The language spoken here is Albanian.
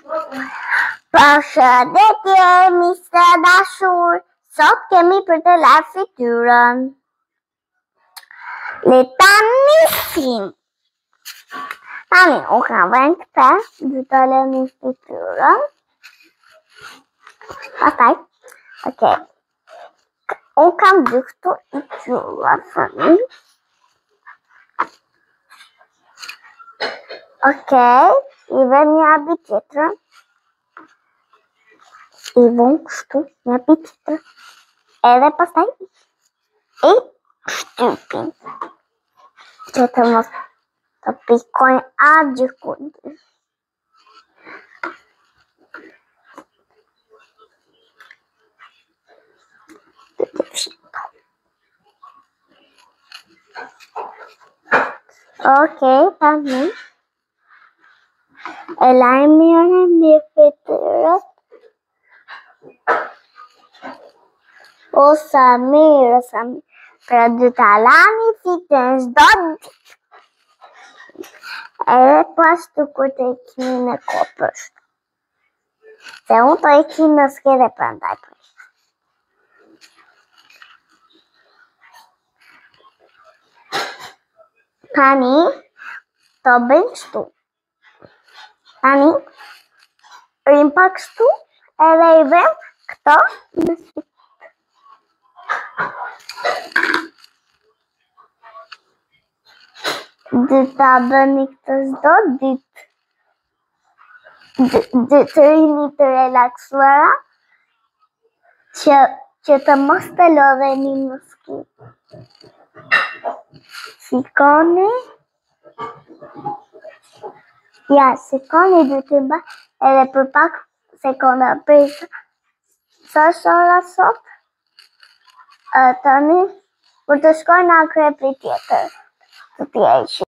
Përshëndetje, mister dashur, sot kemi për të larë fytyrën. Le ta nisim. Tani, unë kam vënë këta, dhe të lëni fytyrën. Pastaj, okej. Unë kam dy këtu I qylla tani. Okej, I vëm një habit tjetër. I vëm kështu një habit tjetër. Edhe pastaj I shtypin. Që të mos të pikojnë atë gjithkund. Okej, tani e lajmë mirë me fytyrën. O sa mirë, pra dy ta lani fytyrën çdo ditë. Edhe pashtu kur të ikni në kopësht. Se unë të ikni në skede prandaj. Tani të bëjmë kështu. Tani rrim pak kështu edhe I vëm këto në sytë. Dhe ta bëni këtë çdo ditë. Dhe të rini të relaksuara që të mos të lodheni në skip. Shikoni. Ja, shikoni dy të mba edhe për pak sekonda prisë. Sa ora sot? Tani, për të shkojnë në krepi tjetër. Të tjeqë.